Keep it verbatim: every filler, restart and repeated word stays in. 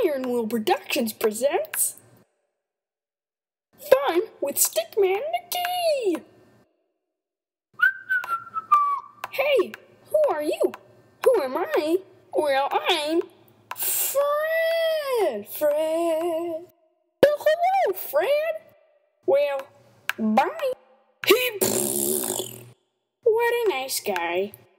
Iron Will Productions presents Fun with Stickman McGee! Hey, who are you? Who am I? Well, I'm Fred! Fred! Well, hello, Fred! Well, bye! He... What a nice guy.